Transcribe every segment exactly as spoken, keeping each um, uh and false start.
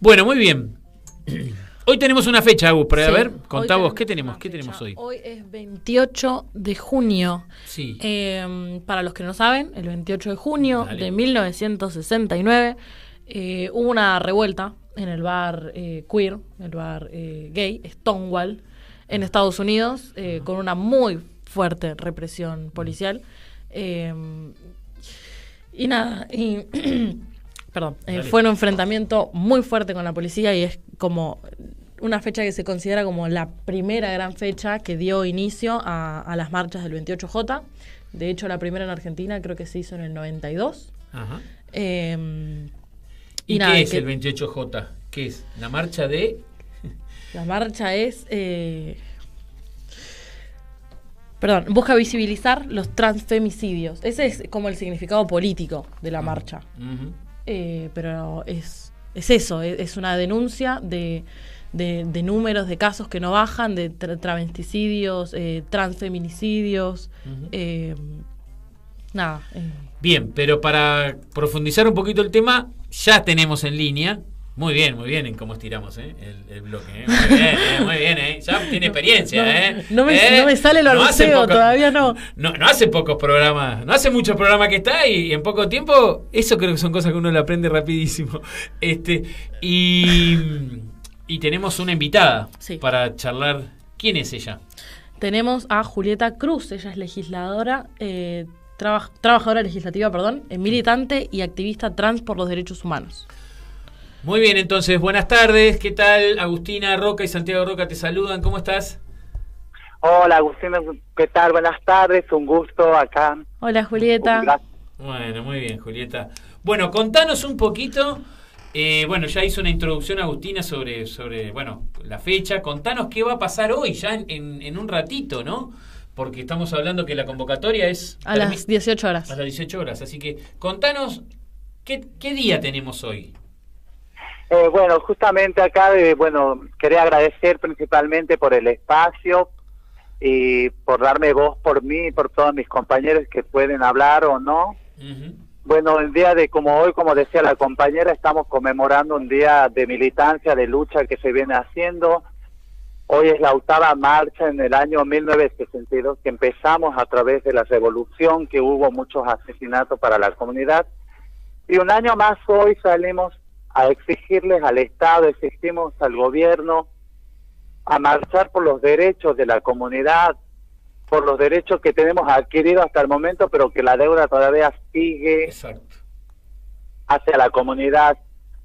Bueno, muy bien. Hoy tenemos una fecha, Agus, pero sí, a ver, contá vos, ¿qué tenemos? ¿Qué tenemos hoy? Hoy es veintiocho de junio. Sí. Eh, para los que no saben, el veintiocho de junio Dale. de mil novecientos sesenta y nueve eh, hubo una revuelta en el bar eh, queer, el bar eh, gay, Stonewall, en Estados Unidos, eh, con una muy fuerte represión policial. Eh, y nada, y perdón, eh, fue un enfrentamiento muy fuerte con la policía y es como una fecha que se considera como la primera gran fecha que dio inicio a, a las marchas del veintiocho J. De hecho, la primera en Argentina creo que se hizo en el noventa y dos. Ajá. Eh, ¿Y, y nada, qué es que, el veintiocho J? ¿Qué es? ¿La marcha de...? La marcha es... Eh, perdón, busca visibilizar los transfemicidios. Ese es como el significado político de la marcha. Uh-huh. Eh, pero es, es eso, es, es una denuncia de, de, de números, de casos que no bajan, de tra travesticidios, eh, transfeminicidios, uh-huh. eh, nada. Eh. Bien, pero para profundizar un poquito el tema, ya tenemos en línea. Muy bien, muy bien en cómo estiramos ¿eh? el, el bloque. ¿eh? Muy bien, ¿eh? muy bien. ¿eh? Ya tiene experiencia. No, ¿eh? no, me, ¿Eh? no me sale el arbuceo, no todavía no. no. No hace pocos programas, no hace muchos programas que está y, y en poco tiempo, eso creo que son cosas que uno le aprende rapidísimo. Este Y, y tenemos una invitada sí. para charlar. ¿Quién es ella? Tenemos a Julieta Cruz, ella es legisladora, eh, traba, trabajadora legislativa, perdón, militante y activista trans por los derechos humanos. Muy bien, entonces, buenas tardes. ¿Qué tal? Agustina Roca y Santiago Roca te saludan. ¿Cómo estás? Hola, Agustina. ¿Qué tal? Buenas tardes. Un gusto acá. Hola, Julieta. Bueno, muy bien, Julieta. Bueno, contanos un poquito. Eh, bueno, ya hizo una introducción Agustina sobre, sobre, bueno, la fecha. Contanos qué va a pasar hoy, ya en, en, en un ratito, ¿no? Porque estamos hablando que la convocatoria es... A las dieciocho horas. A las dieciocho horas. Así que contanos, ¿qué, qué día tenemos hoy? Eh, bueno, justamente acá, eh, bueno, quería agradecer principalmente por el espacio y por darme voz por mí y por todos mis compañeros que pueden hablar o no. Uh-huh. Bueno, el día de como hoy, como decía la compañera, estamos conmemorando un día de militancia, de lucha que se viene haciendo. Hoy es la octava marcha en el año mil novecientos sesenta y dos que empezamos a través de la revolución, que hubo muchos asesinatos para la comunidad. Y un año más hoy salimos a exigirles al Estado, exigimos al gobierno a marchar por los derechos de la comunidad, por los derechos que tenemos adquiridos hasta el momento, pero que la deuda todavía sigue Exacto. hacia la comunidad.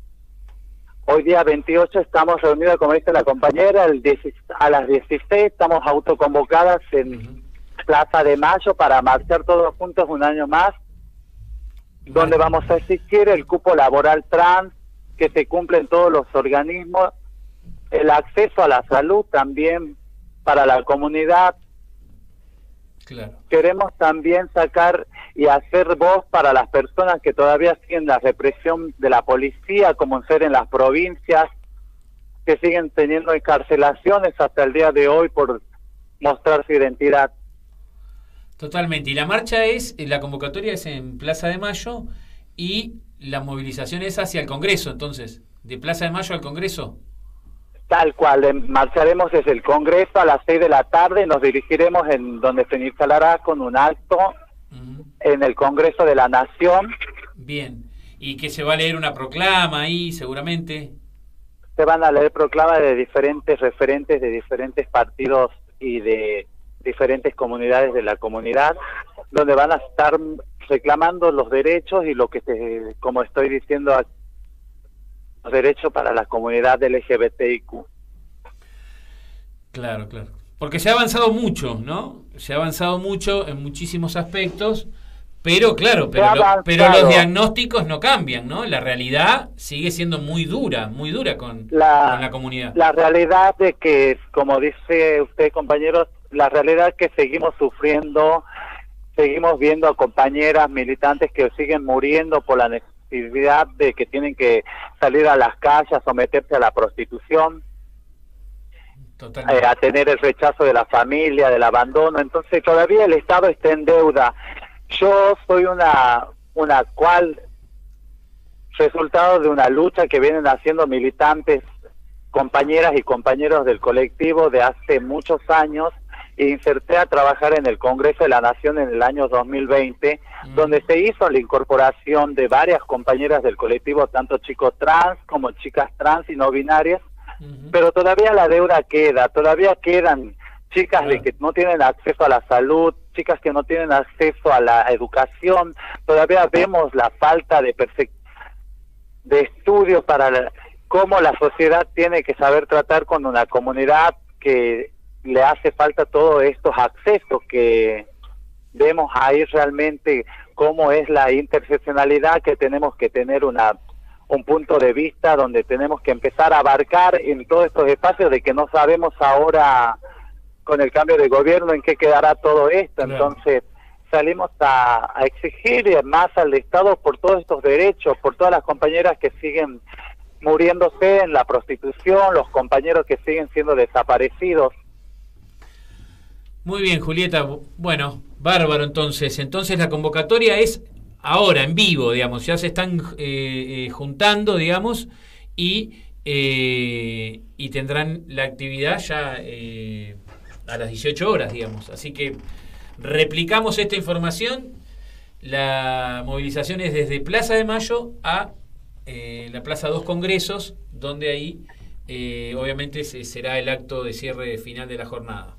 Hoy día veintiocho estamos reunidos, como dice la compañera, el dieciséis, a las dieciséis estamos autoconvocadas en uh-huh. Plaza de Mayo para marchar todos juntos un año más, uh-huh. donde vamos a exigir el cupo laboral trans, que se cumplen todos los organismos, el acceso a la salud también para la comunidad. Claro. Queremos también sacar y hacer voz para las personas que todavía siguen la represión de la policía, como ser en las provincias, que siguen teniendo encarcelaciones hasta el día de hoy por mostrar su identidad. Totalmente. Y la marcha es, la convocatoria es en Plaza de Mayo y la movilización es hacia el Congreso, entonces, de Plaza de Mayo al Congreso. Tal cual, marcharemos desde el Congreso a las seis de la tarde, nos dirigiremos en donde se instalará con un acto uh-huh. en el Congreso de la Nación. Bien, y que se va a leer una proclama ahí, seguramente. Se van a leer proclamas de diferentes referentes de diferentes partidos y de diferentes comunidades de la comunidad, donde van a estar reclamando los derechos y lo que, se, como estoy diciendo, los derechos para la comunidad L G B T I Q. Claro, claro. Porque se ha avanzado mucho, ¿no? Se ha avanzado mucho en muchísimos aspectos, pero claro, pero, lo, pero los diagnósticos no cambian, ¿no? La realidad sigue siendo muy dura, muy dura con la, con la comunidad. La realidad de que, como dice usted, compañeros, la realidad es que seguimos sufriendo. Seguimos viendo a compañeras militantes que siguen muriendo por la necesidad de que tienen que salir a las calles, a someterse a la prostitución, eh, a tener el rechazo de la familia, del abandono. Entonces todavía el Estado está en deuda. Yo soy una, una cual resultado de una lucha que vienen haciendo militantes, compañeras y compañeros del colectivo de hace muchos años. E inserté a trabajar en el Congreso de la Nación en el año dos mil veinte, mm. donde se hizo la incorporación de varias compañeras del colectivo, tanto chicos trans como chicas trans y no binarias, mm-hmm. pero todavía la deuda queda, todavía quedan chicas claro. de que no tienen acceso a la salud, chicas que no tienen acceso a la educación, todavía vemos la falta de, de estudio para la, cómo la sociedad tiene que saber tratar con una comunidad que le hace falta todos estos accesos, que vemos ahí realmente cómo es la interseccionalidad, que tenemos que tener una un punto de vista donde tenemos que empezar a abarcar en todos estos espacios, de que no sabemos ahora con el cambio de gobierno en qué quedará todo esto. Claro. Entonces salimos a, a exigir más al Estado por todos estos derechos, por todas las compañeras que siguen muriéndose en la prostitución, los compañeros que siguen siendo desaparecidos. Muy bien, Julieta. Bueno, bárbaro entonces. Entonces la convocatoria es ahora, en vivo, digamos. Ya se están eh, eh, juntando, digamos, y, eh, y tendrán la actividad ya eh, a las dieciocho horas, digamos. Así que replicamos esta información. La movilización es desde Plaza de Mayo a eh, la Plaza Dos Congresos, donde ahí eh, obviamente se, será el acto de cierre final de la jornada.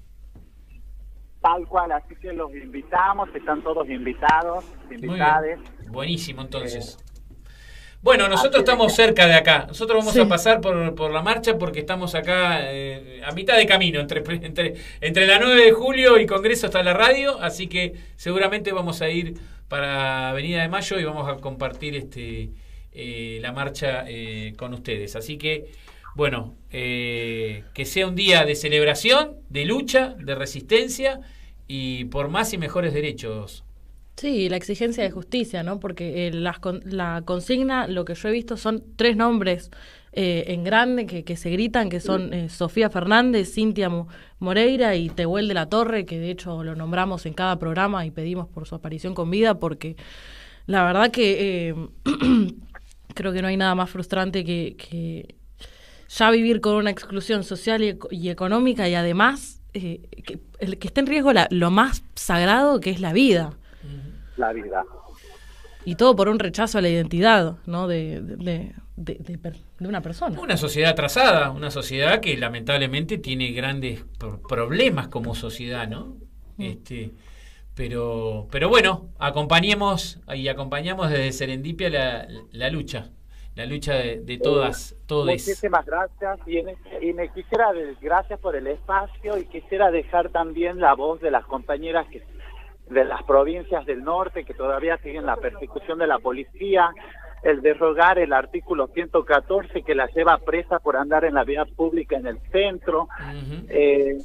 Tal cual, así que los invitamos, están todos invitados, invitades. Buenísimo, entonces. Eh, bueno, nosotros estamos cerca de acá. Nosotros vamos sí. a pasar por, por la marcha porque estamos acá eh, a mitad de camino. Entre, entre, entre la nueve de julio y Congreso está la radio, así que seguramente vamos a ir para Avenida de Mayo y vamos a compartir este eh, la marcha eh, con ustedes. Así que, bueno, eh, que sea un día de celebración, de lucha, de resistencia y por más y mejores derechos. Sí, la exigencia de justicia, ¿no? Porque eh, las con, la consigna, lo que yo he visto son tres nombres eh, en grande que, que se gritan, que son eh, Sofía Fernández, Cintia Moreira y Tehuel de la Torre, que de hecho lo nombramos en cada programa y pedimos por su aparición con vida, porque la verdad que eh, creo que no hay nada más frustrante que... que ya vivir con una exclusión social y, y económica y además eh, que, el que esté en riesgo la, lo más sagrado que es la vida. La vida. Y todo por un rechazo a la identidad, ¿no? de, de, de, de, de, de una persona. Una sociedad atrasada, una sociedad que lamentablemente tiene grandes problemas como sociedad, ¿no? Mm. Este, pero, pero bueno, acompañemos y acompañamos desde Serendipia la, la lucha. La lucha de, de todas, todos. Muchísimas gracias y, en, y me quisiera, gracias por el espacio y quisiera dejar también la voz de las compañeras que, de las provincias del norte que todavía siguen la persecución de la policía, el derrogar el artículo ciento catorce que las lleva presa por andar en la vía pública en el centro. Uh-huh. Eh,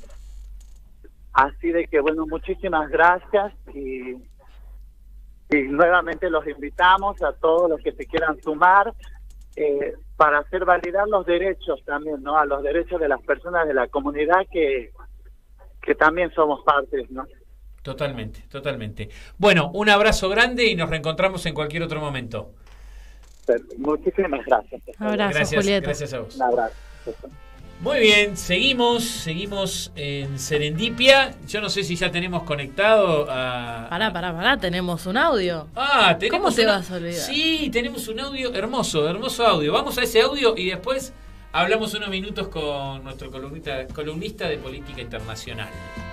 así de que bueno, muchísimas gracias y, y nuevamente los invitamos a todos los que se quieran sumar. Eh, para hacer validar los derechos también, ¿no? A los derechos de las personas de la comunidad que, que también somos partes, ¿no? Totalmente, totalmente. Bueno, un abrazo grande y nos reencontramos en cualquier otro momento. Pero, muchísimas gracias. Un abrazo, gracias, Julieta. Gracias a vos. Un abrazo. Muy bien, seguimos, seguimos en Serendipia. Yo no sé si ya tenemos conectado a... Pará, pará, pará, tenemos un audio. Ah, tenemos ¿Cómo te una... vas a olvidar? Sí, tenemos un audio hermoso, hermoso audio. Vamos a ese audio y después hablamos unos minutos con nuestro columnista, columnista de política internacional.